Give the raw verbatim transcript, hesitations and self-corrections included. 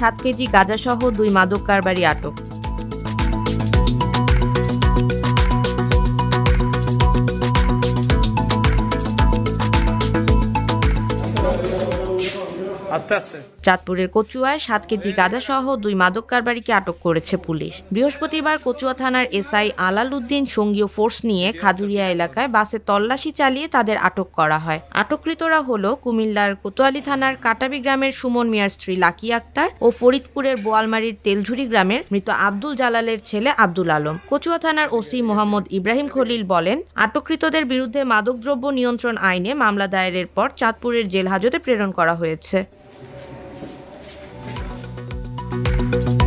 সাত কেজি গাঁজাসহ দুই মাদক কারবারি আটক। চাঁদপুরের কচুয়ায় সাত কেজি গাঁজাসহ দুই মাদক কারবারিকে আটক করেছে পুলিশ। বৃহস্পতিবার কচুয়া থানার এসআই আলাল উদ্দিন সঙ্গীয় ফোর্স নিয়ে খাজুরিয়া এলাকায় বাসে তল্লাশি চালিয়ে তাদের আটক করা হয়। আটককৃতরা হলো কুমিল্লার কোতোয়ালি থানার কাটাবি গ্রামের সুমন মিয়ার স্ত্রী লাকি আক্তার ও ফরিদপুরের বোয়ালমারীর তেলঝুরি গ্রামের মৃত আব্দুল জালালের ছেলে আব্দুল আলম। কচুয়া থানার ওসি মোহাম্মদ ইব্রাহিম খলিল বলেন, আটককৃতদের বিরুদ্ধে মাদকদ্রব্য নিয়ন্ত্রণ আইনে মামলা দায়েরের পর চাঁদপুরের জেল হাজতে প্রেরণ করা হয়েছে।